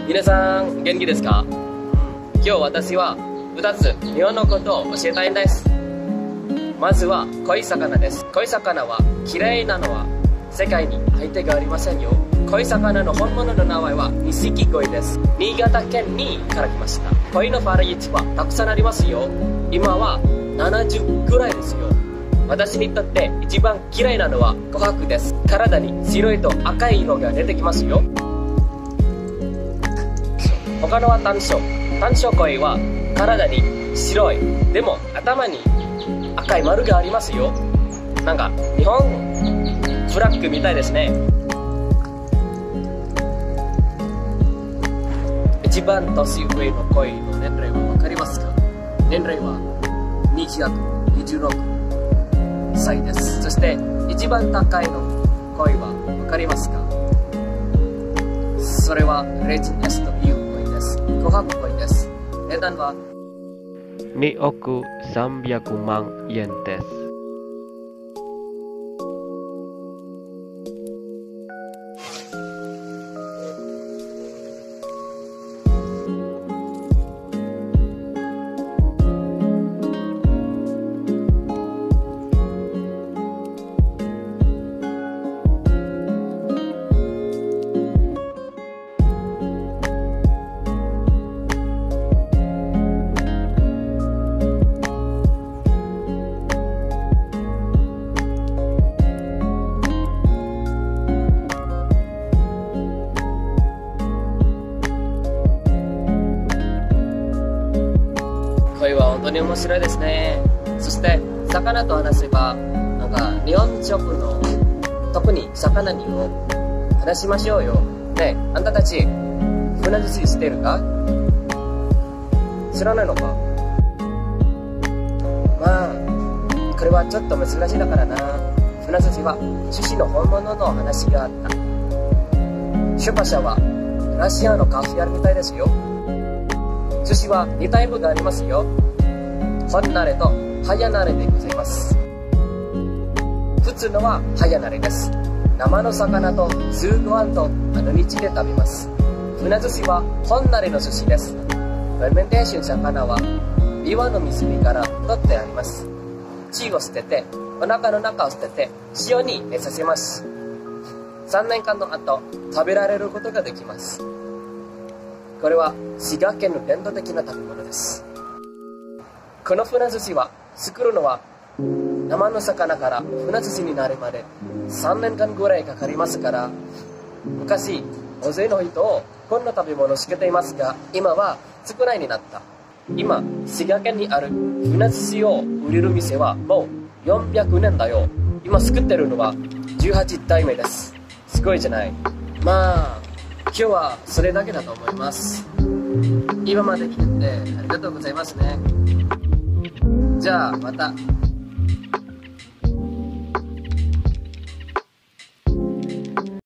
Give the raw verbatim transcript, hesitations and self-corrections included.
皆さん元気ですか？今日私はふたつ日本のことを教えたいんです。まずは恋魚です。恋魚は嫌いなのは世界に相手がありませんよ。恋魚の本物の名前はニシキゴイです。新潟県にから来ました。恋のバラエティはたくさんありますよ。今はななじゅうぐらいですよ。私にとって一番嫌いなのは琥珀です。体に白いと赤い色が出てきますよ。他のは単色。単色恋は体に白い、でも頭に赤い丸がありますよ。なんか日本フラッグみたいですね。一番年上の恋の年齢は分かりますか？年齢はにひゃくにじゅうろくさいです。そして一番高いの恋は分かりますか？それはレジン S という恋です。琥珀恋です。値段はにおくさんびゃくまんえんです。 恋は本当に面白いですね。そして魚と話せば、なんか日本食の特に魚にを話しましょうよ。ねえ、あんたたち船寿司してるか？知らないのか？まあこれはちょっと難しいだからな。船寿司は寿司の本物の話があった。出版社はラシアのカフェあるみたいですよ。寿司はにタイプがありますよ。本慣れと早慣れでございます。普通のは早慣れです。生の魚とスープワンとあの道で食べます。船寿司は本慣れの寿司です。フェルメンテーション魚は岩の湖から取ってあります。血を捨ててお腹の中を捨てて塩に寝させます。さんねんかんの後食べられることができます。これは滋賀県の伝統的な食べ物です。この船寿司は作るのは生の魚から船寿司になるまでさんねんかんぐらいかかりますから、昔大勢の人をこんな食べ物を仕掛けていますが、今は少ないになった。今滋賀県にある船寿司を売れる店はもうよんひゃくねんだよ。今作ってるのはじゅうはちだいめです。すごいじゃない。まあ今日はそれだけだと思います。今まで来ててありがとうございますね。じゃあまた。